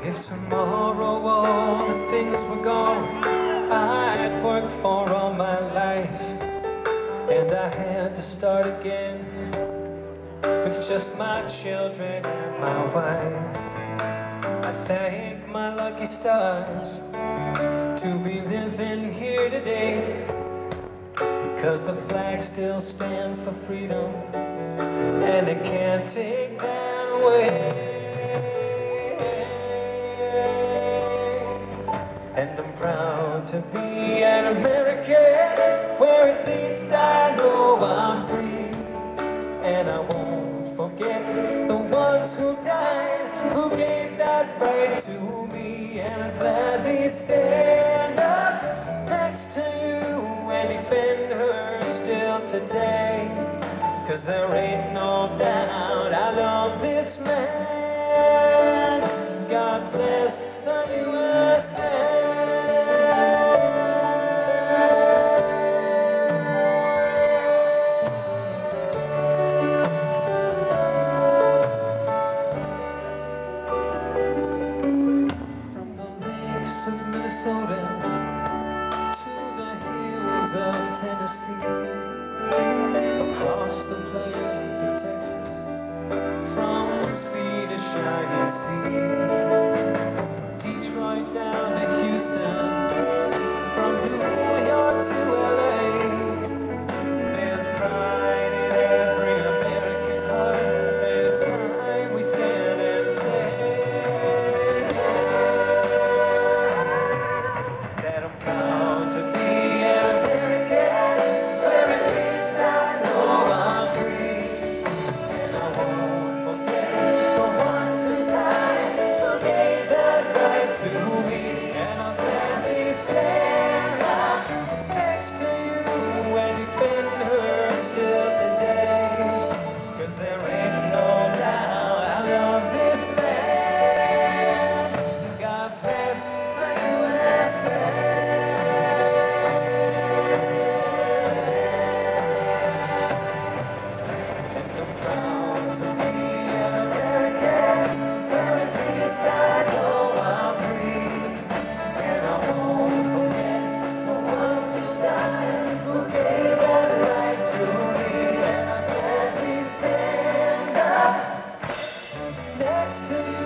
If tomorrow all the things were gone I'd worked for all my life, and I had to start again with just my children and my wife. I thank my lucky stars to be living here today, because the flag still stands for freedom and they can't take that away. And I'm proud to be an American, where at least I know I'm free. And I won't forget the ones who died, who gave that right to me. And I'd gladly stand up next to you and defend her still today, 'cause there ain't no doubt I love this man. God bless the USA. Of Minnesota to the hills of Tennessee, across the plains of Texas, from sea to shining sea, from Detroit down to Houston, from New York to LA. There's pride in every American heart, and it's time we stand and say that I'm proud to be an American, where at least I know I'm free. And I won't forget the ones who died, who gave that right to me. And I'll gladly stand up next to you and defend her still today, 'cause there ain't no doubt I love this land. God bless the USA. I know I'm free, and I won't forget the ones who died, who gave that right to me. And I gladly stand up next to you